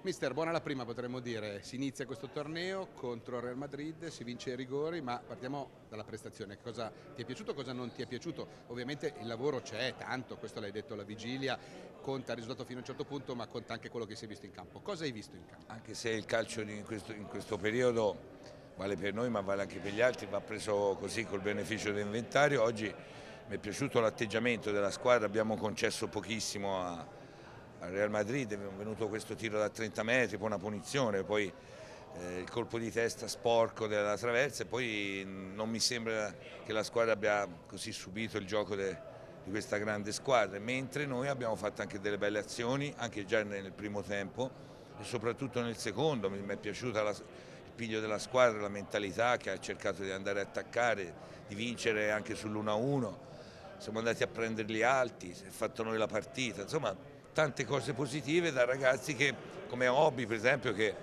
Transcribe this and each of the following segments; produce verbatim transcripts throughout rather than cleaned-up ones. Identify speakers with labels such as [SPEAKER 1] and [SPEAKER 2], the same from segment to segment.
[SPEAKER 1] Mister, buona la prima potremmo dire, si inizia questo torneo contro il Real Madrid, si vince ai rigori, ma partiamo dalla prestazione, cosa ti è piaciuto, cosa non ti è piaciuto? Ovviamente il lavoro c'è tanto, questo l'hai detto alla vigilia, conta il risultato fino a un certo punto, ma conta anche quello che si è visto in campo. Cosa hai visto in campo?
[SPEAKER 2] Anche se il calcio in questo, in questo periodo vale per noi ma vale anche per gli altri, va preso così col beneficio dell'inventario. Oggi mi è piaciuto l'atteggiamento della squadra, abbiamo concesso pochissimo a, al Real Madrid, è venuto questo tiro da trenta metri, poi una punizione, poi eh, il colpo di testa sporco della traversa e poi non mi sembra che la squadra abbia così subito il gioco de, di questa grande squadra, mentre noi abbiamo fatto anche delle belle azioni, anche già nel primo tempo e soprattutto nel secondo. Mi è piaciuta la, il piglio della squadra, la mentalità che ha cercato di andare a attaccare, di vincere anche sull'uno a uno. Siamo andati a prenderli alti, si è fatto noi la partita, insomma tante cose positive da ragazzi che, come Hobby per esempio, che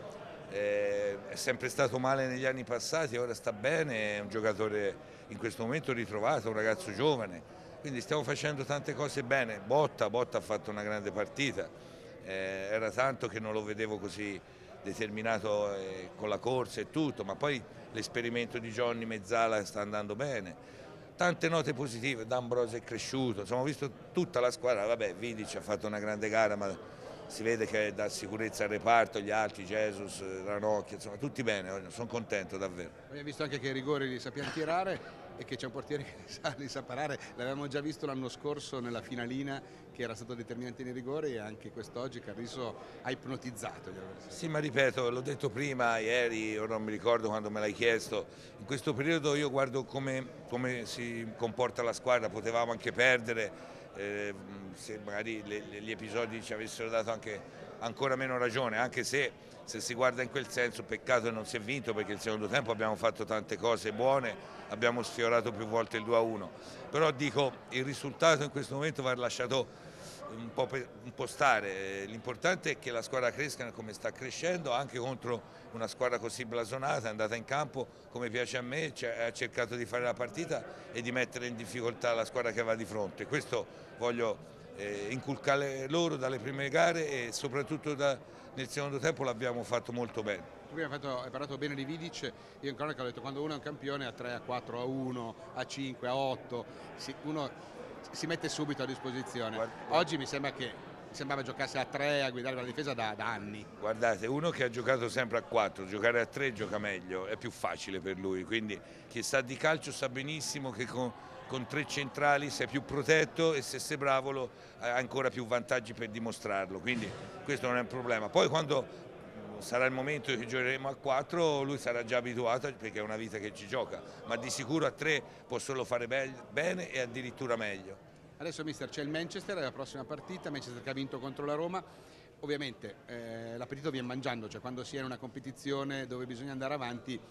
[SPEAKER 2] eh, è sempre stato male negli anni passati, ora sta bene, è un giocatore in questo momento ritrovato, un ragazzo giovane, quindi stiamo facendo tante cose bene. Botta, Botta ha fatto una grande partita, eh, era tanto che non lo vedevo così determinato eh, con la corsa e tutto, ma poi l'esperimento di Johnny Mezzala sta andando bene. Tante note positive, D'Ambrosio è cresciuto, insomma ho visto tutta la squadra, vabbè Vidic ha fatto una grande gara ma si vede che dà sicurezza al reparto, gli altri, Jesus, Ranocchia, insomma tutti bene, sono contento davvero.
[SPEAKER 1] Abbiamo visto anche che i rigori li sappiamo tirare e che c'è un portiere che li sa, li sa parare, l'avevamo già visto l'anno scorso nella finalina che era stato determinante nei rigori e anche quest'oggi Carrizo ha ipnotizzato gli avversari.
[SPEAKER 2] Sì, ma ripeto, l'ho detto prima, ieri, o non mi ricordo quando me l'hai chiesto, in questo periodo io guardo come, come si comporta la squadra, potevamo anche perdere, eh, se magari le, gli episodi ci avessero dato anche ancora meno ragione, anche se se si guarda in quel senso peccato che non si è vinto perché il secondo tempo abbiamo fatto tante cose buone, abbiamo sfiorato più volte il due a uno, però dico il risultato in questo momento va lasciato un po', un po' stare, l'importante è che la squadra cresca come sta crescendo anche contro una squadra così blasonata, è andata in campo come piace a me, ha cercato di fare la partita e di mettere in difficoltà la squadra che va di fronte, questo voglio eh, inculcare loro dalle prime gare e soprattutto da, nel secondo tempo l'abbiamo fatto molto bene.
[SPEAKER 1] Tu prima hai, fatto, hai parlato bene di Vidic, io in cronaca ho detto quando uno è un campione a tre, a quattro, a uno, a cinque, a otto, si, uno si mette subito a disposizione.
[SPEAKER 2] Guarda,
[SPEAKER 1] Oggi mi sembra che sembrava giocasse a tre, a guidare la difesa da, da anni.
[SPEAKER 2] Guardate, uno che ha giocato sempre a quattro, giocare a tre gioca meglio, è più facile per lui, quindi chi sa di calcio sa benissimo che con, con tre centrali sei più protetto e se sei bravo lo, hai ancora più vantaggi per dimostrarlo, quindi questo non è un problema. Poi quando sarà il momento che giocheremo a quattro lui sarà già abituato perché è una vita che ci gioca, ma di sicuro a tre può solo fare bene e addirittura meglio.
[SPEAKER 1] Adesso mister c'è il Manchester, è la prossima partita, Manchester che ha vinto contro la Roma, ovviamente eh, l'appetito viene mangiando, cioè quando si è in una competizione dove bisogna andare avanti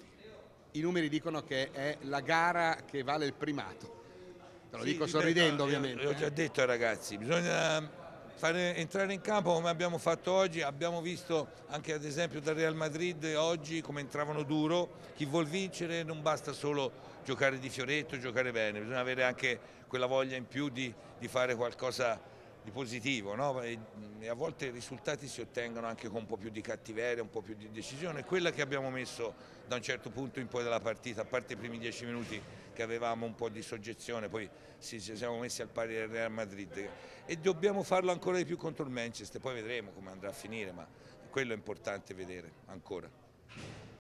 [SPEAKER 1] i numeri dicono che è la gara che vale il primato, te lo sì, dico sorridendo no, ovviamente.
[SPEAKER 2] L'ho già detto ai ragazzi, bisogna fare entrare in campo come abbiamo fatto oggi, abbiamo visto anche ad esempio dal Real Madrid oggi come entravano duro, chi vuol vincere non basta solo giocare di fioretto, giocare bene, bisogna avere anche quella voglia in più di, di fare qualcosa di positivo, no? e, e a volte i risultati si ottengono anche con un po' più di cattiveria, un po' più di decisione, quella che abbiamo messo da un certo punto in poi della partita, a parte i primi dieci minuti che avevamo un po' di soggezione, poi ci siamo messi al pari del Real Madrid e dobbiamo farlo ancora di più contro il Manchester, poi vedremo come andrà a finire, ma quello è importante vedere ancora.